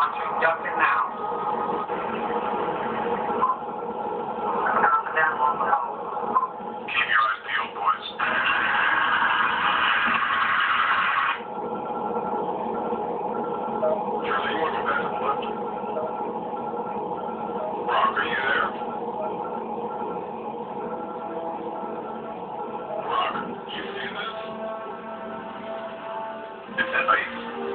launching just now. Keep your eyes peeled, boys. Charlie, you want to go back to the left? Rock, are you there? Rock, you see this? It's at base.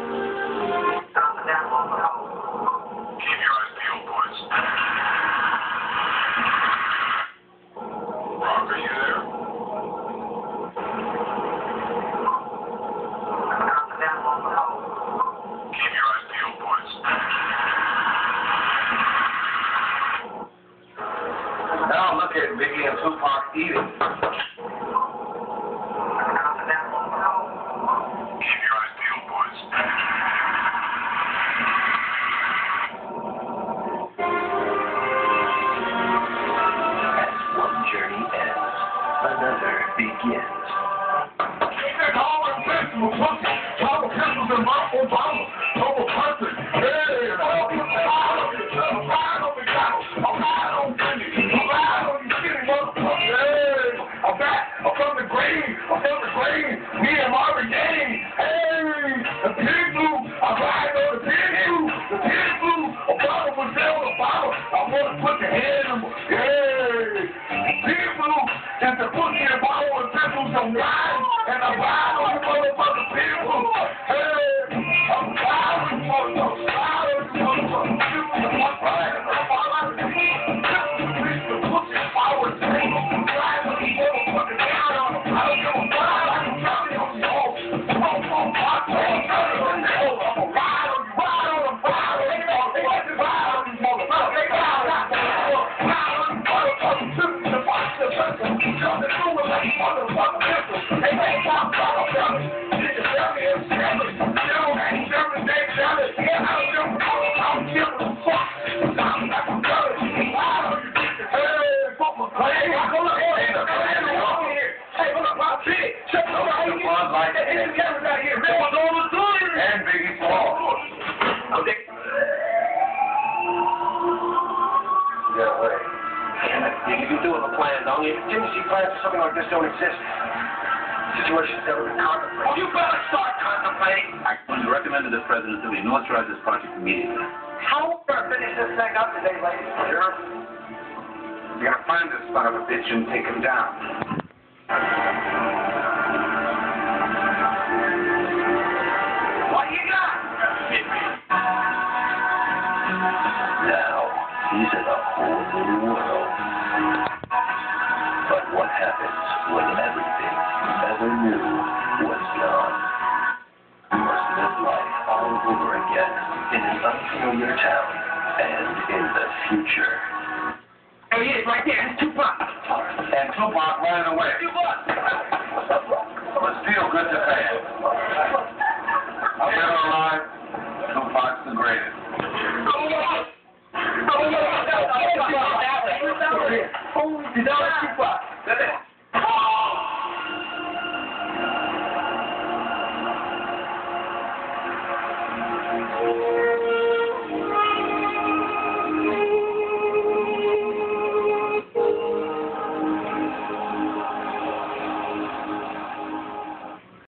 Keep your eyes peeled, boys. Rock, are you there? Keep your eyes peeled, boys. Now look at Biggie and Tupac eating. Keep your eyes peeled, boys. As one journey ends, another begins. And Biggie Small. Get away. You can do it with a plan, don't you? Contingency plans for something like this don't exist. Situation's never been contemplated. You better start contemplating. I recommend to the President that we militarize this project immediately. How are we going to finish this thing up today, ladies and gentlemen? You're going to find this son of a bitch and take him down. What you got? Now, he's in a whole new world. But what happens when everything you ever knew was gone? You must live life all over again in an unfamiliar town and in the future. There he is, right there. It's Tupac. And Tupac running away. But still good to fans. Dead or alive, Tupac's the greatest. Tupac.